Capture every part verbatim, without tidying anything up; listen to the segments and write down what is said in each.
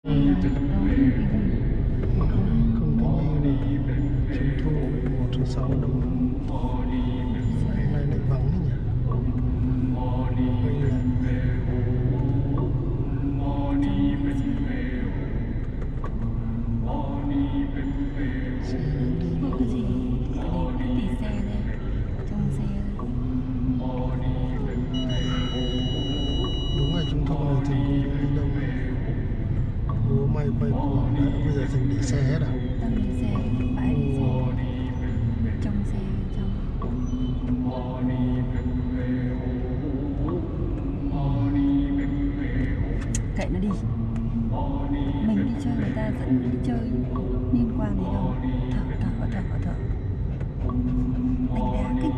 Ừ. Không tình yêu này trung thu một tháng sáu năm nay lại vắng đấy nhỉ. Hay là xe đi Không có gì, để tí xe đây, trong xe đây. đúng ngày trung thu này thường không có ai đâu. Bố may quay cuồng đã bây giờ thành để xe hết à? Đang để xe, bãi để xe, trong xe, trong. Kệ nó đi. Mình đi chơi người ta dẫn đi chơi liên quan gì đâu. Thở, thở, thở, thở. Đánh đá kích.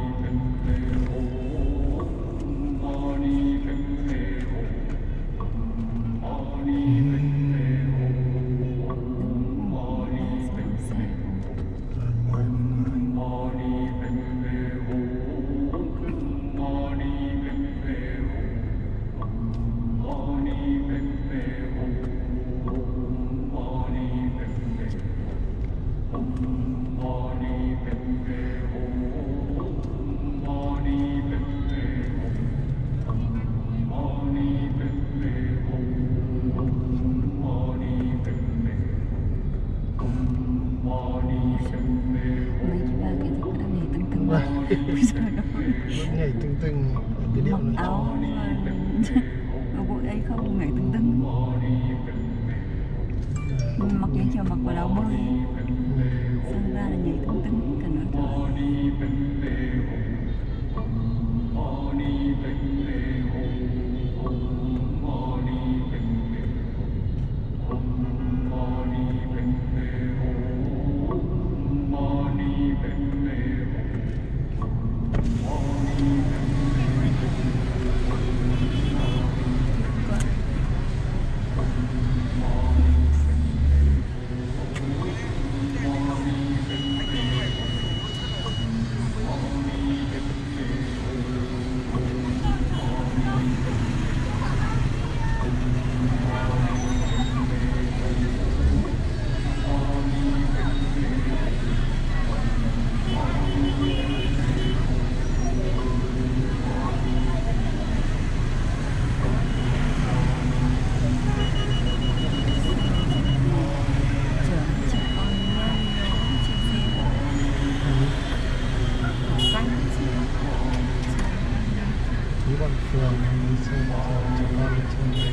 Vẫn nhảy tưng tưng cái điệu này. Áo ở bụi ấy không nhảy tưng tưng. Mặc những chiều mặc quần áo bơi sang ra là nhảy tưng tưng cả nữa thôi. Bọn phường đi xe giờ cho con đi chơi.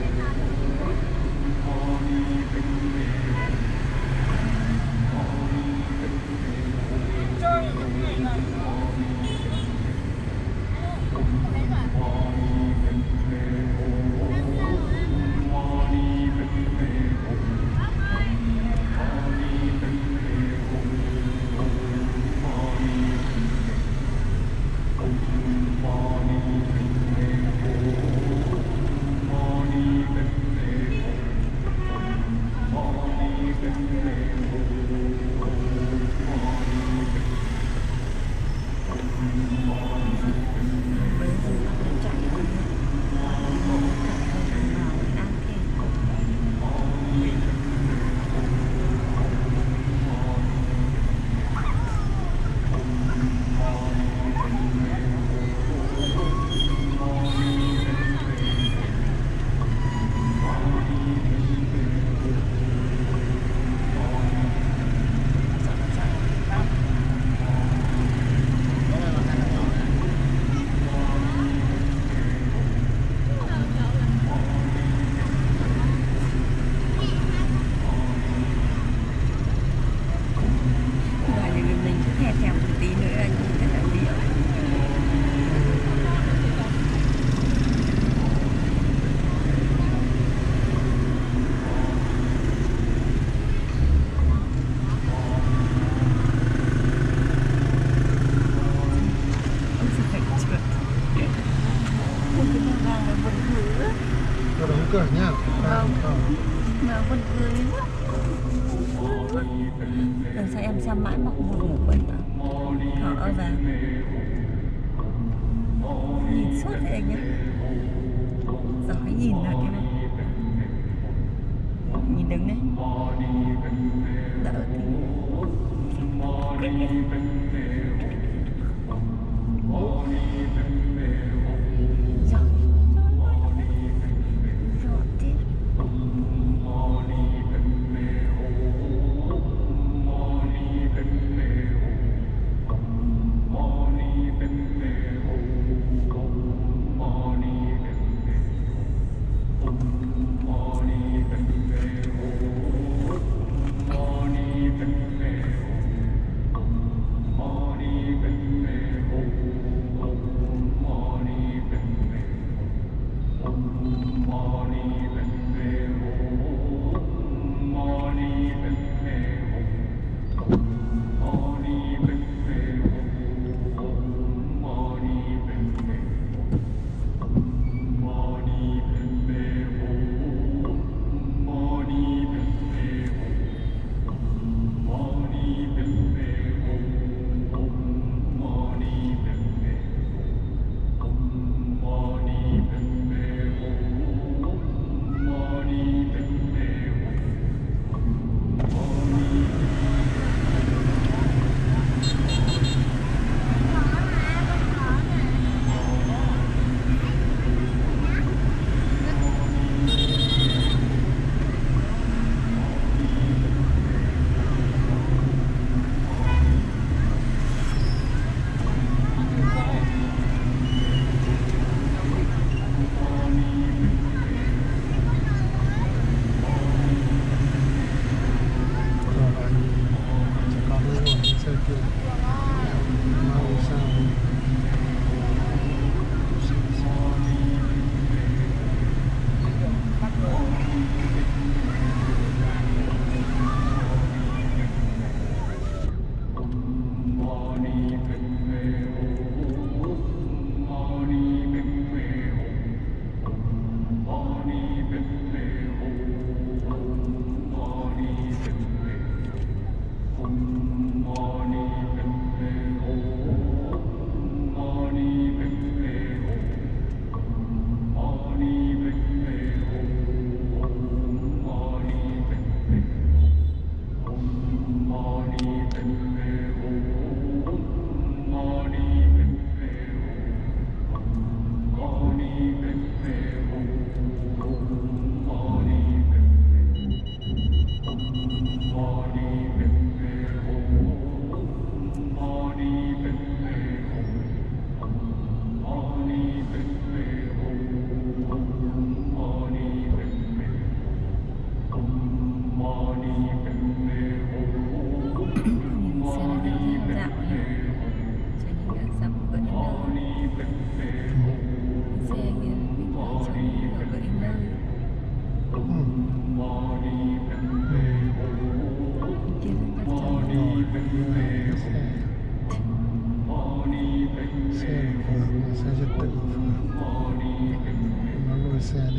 Nó đóng cửa nhá. Vâng. Mà buồn cười quá. Lần sau em xem mãi mặc một ngủ quên à. Thở ơi vào. Nhìn suốt thế anh nhá. Giỏi nhìn là cái này. nhìn đứng đấy đỡ tí. xe